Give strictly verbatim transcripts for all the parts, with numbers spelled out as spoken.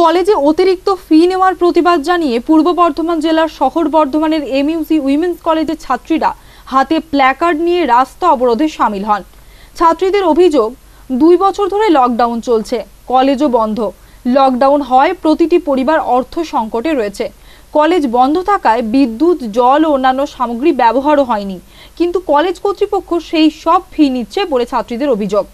কলেজে অতিরিক্ত ফি নেওয়ার প্রতিবাদ জানিয়ে পূর্ব বর্ধমান জেলার শহর বর্ধমানের এমইউসি উইমেন্স কলেজের ছাত্রীরা হাতে প্ল্যাকার্ড নিয়ে রাস্তা অবরোধে শামিল হন। ছাত্রীদের অভিযোগ, দুই বছর ধরে লকডাউন চলছে, কলেজও বন্ধ। লকডাউন হয় প্রতিটি পরিবার অর্থ সংকটে রয়েছে। কলেজ বন্ধ থাকায় বিদ্যুৎ, জল ও অন্যান্য সামগ্রী ব্যবহারও হয়নি, কিন্তু কলেজ কর্তৃপক্ষ সেই সব ফি নিচ্ছে বলে ছাত্রীদের অভিযোগ।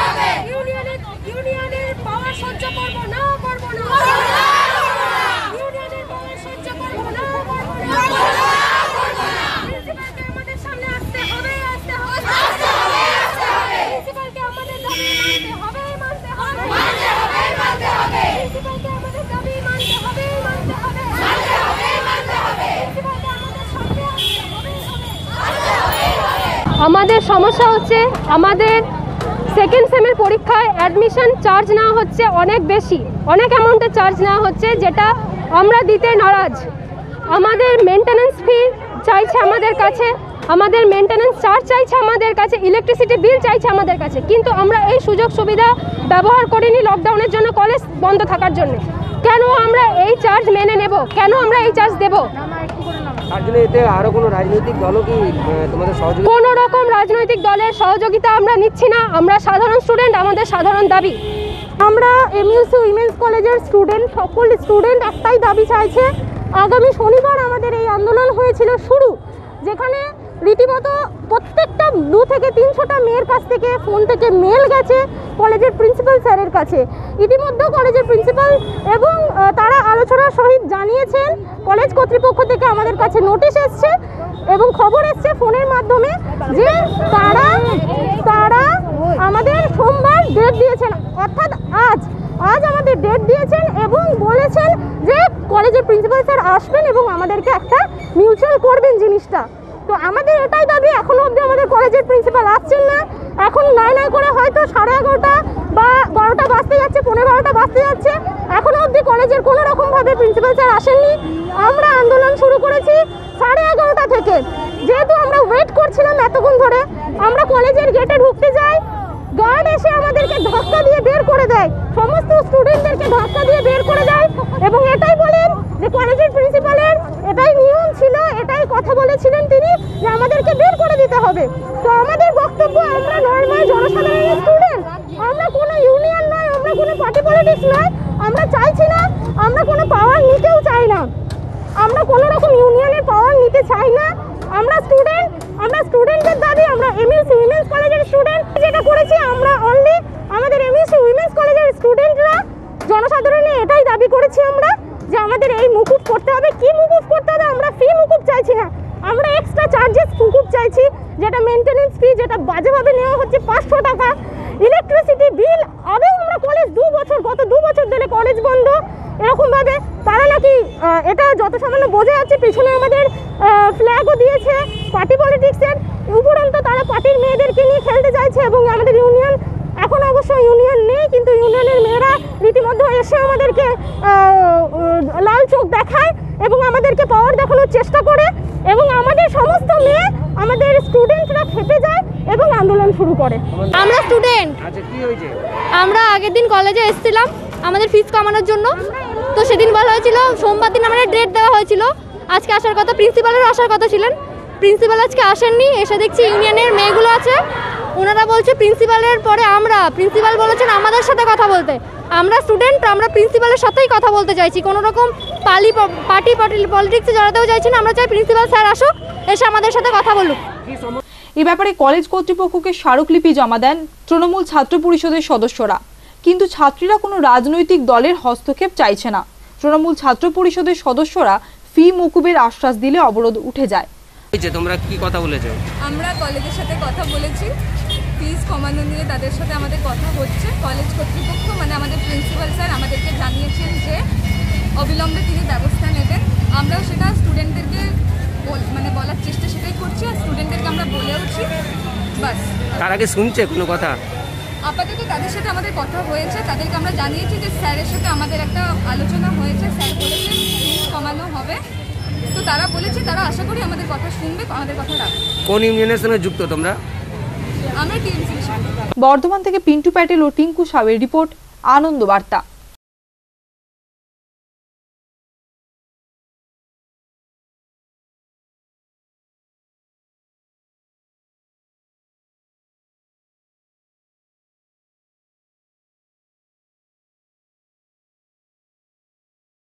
আমাদের সমস্যা হচ্ছে, আমাদের সেকেন্ড সেমের পরীক্ষায় অ্যাডমিশন চার্জ নেওয়া হচ্ছে অনেক বেশি, অনেক অ্যামাউন্টের চার্জ নেওয়া হচ্ছে, যেটা আমরা দিতে নারাজ। আমাদের মেনটেন্যান্স ফি চাইছে আমাদের কাছে, আমাদের মেনটেন্যান্স চার্জ চাইছে আমাদের কাছে, ইলেকট্রিসিটি বিল চাইছে আমাদের কাছে, কিন্তু আমরা এই সুযোগ সুবিধা ব্যবহার করিনি লকডাউনের জন্য, কলেজ বন্ধ থাকার জন্য। কেন আমরা এই চার্জ মেনে নেব? কেন আমরা এই চার্জ দেব? কোনো রকম রাজনৈতিক দলের সহযোগিতা আমরা নিচ্ছি না। আমরা সাধারণ স্টুডেন্ট, আমাদের সাধারণ দাবি, আমরা এমইউসি উইমেন্স কলেজের স্টুডেন্ট, সকল স্টুডেন্ট একটাই দাবি চাইছে। আগামী শনিবার আমাদের এই আন্দোলন হয়েছিল শুরু, যেখানে রীতিমতো প্রত্যেকটা দু থেকে তিনশোটা মেয়ের কাছ থেকে ফোন থেকে মেল গেছে কলেজের প্রিন্সিপাল স্যারের কাছে। ইতিমধ্যে কলেজের প্রিন্সিপাল এবং তারা আলোচনার সহিত জানিয়েছেন, কলেজ কর্তৃপক্ষ থেকে আমাদের কাছে নোটিশ এসছে এবং খবর এসছে ফোনের মাধ্যমে যে তারা তারা আমাদের সোমবার ডেট দিয়েছেন, অর্থাৎ আজ আজ আমাদের ডেট দিয়েছেন এবং বলেছেন যে কলেজের প্রিন্সিপাল স্যার আসবেন এবং আমাদেরকে একটা মিউচুয়াল করবেন জিনিসটা। তো আমাদের এটাই দাবি, এখনো অবধি আমাদের কলেজের প্রিন্সিপাল আসছেন না। এখন নয় নয় করে হয়তো সাড়ে এগারোটা বা বারোটা বাজতে যাচ্ছে, পনেরো বারোটা বাজতে যাচ্ছে, এখনো অবধি কলেজের কোনো রকমভাবে প্রিন্সিপাল স্যার আসেননি। আমরা আন্দোলন শুরু করেছি সাড়ে এগারোটা থেকে, যেহেতু আমরা ওয়েট করছিলাম এতক্ষণ ধরে। আমরা কলেজের গেটে ঢুকতে যাই, গার্ড এসে আমাদেরকে ধাক্কা দিয়ে বের করে দেয়, সমস্ত স্টুডেন্টদেরকে ধাক্কা দিয়ে বের করে দেয় এবং এটাই বলেন যে কলেজের প্রিন্সিপালের এটাই নিয়ম ছিল, এটাই কথা বলেছিলেন তিনি যে আমাদেরকে বের করে দিতে হবে। তো আমাদের বক্তব্য, আমরা নর্মাল জনসাধারণের স্টুডেন্ট, আমরা কোনো ইউনিয়ন নয়, আমরা কোনো পার্টি পলিটিক্স নয়, আমরা চাইছি না, আমরা কোনো পাওয়ার নিতেও চাই না, আমরা কোনো রকম ইউনিয়নের পাওয়ার নিতে চাই না। আমরা স্টুডেন্ট, আমরা স্টুডেন্টদের দাবি, আমরা এমইউসি উইমেন্স কলেজের স্টুডেন্ট। যেটা করেছি আমরা অনলি আমাদের এমইউসি উইমেন্স কলেজের স্টুডেন্টরা জনসাধারণের এটাই দাবি করেছি আমরা যে আমাদের এই মুকুব করতে হবে। কি মুকুব করতে হবে? আমরা ফি মুকুব চাইছি না, আমরা এক্সট্রা চার্জেস মুকুব চাইছি, যেটা মেনটেন্যান্স ফি, যেটা বাজেভাবে নেওয়া হচ্ছে পাঁচশো টাকা। ইলেকট্রিসিটি বিল, আগেও আমরা কলেজ দু বছর গত দু বছর ধরে কলেজ বন্ধ, এরকমভাবে তারা নাকি এটা যত সামান্য বোঝা যাচ্ছে, পিছনে আমাদের ফ্ল্যাগও দিয়েছে পার্টি পলিটিক্সের, উপরন্ত তারা পার্টির মেয়েদেরকে নিয়ে খেলতে চাইছে এবং আমাদের ইউনিয়ন, এখন অবশ্য ইউনিয়ন নেই, কিন্তু ইউনিয়নের মেয়েরা রীতিমধ্যে এসে আমাদেরকে লাল চোখ দেখায় এবং আমাদেরকে পাওয়ার দেখানোর চেষ্টা করে এবং আমাদের সমস্ত মেয়ে, আমাদের স্টুডেন্টরা খেপে যায় এবং আন্দোলন শুরু করে। আমরা স্টুডেন্ট, আমরা আগের দিন কলেজে এসেছিলাম আমাদের ফিস কমানোর জন্য। তো সেদিন বলা হয়েছিল সোমবার দিন আমাদের ডেট দেওয়া হয়েছিল, আজকে আসার কথা, প্রিন্সিপালেরও আসার কথা ছিলেন, প্রিন্সিপাল আজকে আসেননি। এসে দেখছি ইউনিয়নের মেয়েগুলো আছে, ওনারা বলছে প্রিন্সিপালের পরে আমরা, প্রিন্সিপাল বলেছেন আমাদের সাথে কথা বলতে। আমরা স্টুডেন্ট, আমরা প্রিন্সিপালের সাথেই কথা বলতে চাইছি, কোনো রকম পালি পার্টি পার্টি পলিটিক্সে জড়াতেও চাইছি না। আমরা চাই প্রিন্সিপাল স্যার আসুক, এসে আমাদের সাথে কথা বলুক। এ ব্যাপারে কলেজ কর্তৃপক্ষকে স্মারকলিপি জমা দেন তৃণমূল ছাত্র পরিষদের সদস্যরা, কিন্তু ছাত্রীরা কোনো রাজনৈতিক দলের হস্তক্ষেপ চাইছে না। তৃণমূল ছাত্র পরিষদের সদস্যরা ফি মকুবের আশ্বাস দিলে অবরোধ উঠে যায়। তোমরা কি কথা বলেছো? আমরা কলেজের সাথে কথা বলেছি, ফিস কমানো নিয়ে তাদের সাথে আমাদের কথা হচ্ছে। কলেজ কর্তৃপক্ষ মানে আমাদের প্রিন্সিপাল স্যার আমাদেরকে জানিয়েছেন যে অবিলম্বে তিনি ব্যবস্থা নেবেন। আমরাও সেটা স্টুডেন্টদেরকে মানে বলার চেষ্টা সেটাই করছি, আর স্টুডেন্টদেরকে আমরা বলেওছি। বাস, তার আগে শুনছে কোনো কথা? আপাতত তাদের সাথে আমাদের কথা হয়েছে, তাদেরকে আমরা জানিয়েছি যে স্যারের সাথে আমাদের একটা আলোচনা হয়েছে, স্যার বলেছেন ফিস কমানো হবে। তো তারা বলেছে, তারা আশা করি আমাদের কথা শুনবে, আমাদের কথা রাখবে। কোন ইউনিয়নের সঙ্গে যুক্ত তোমরা? আমরা টিএমসি। বর্ধমান থেকে পিন্টু প্যাটেল ও টিঙ্কু সাউয়ের রিপোর্ট, আনন্দ বার্তা।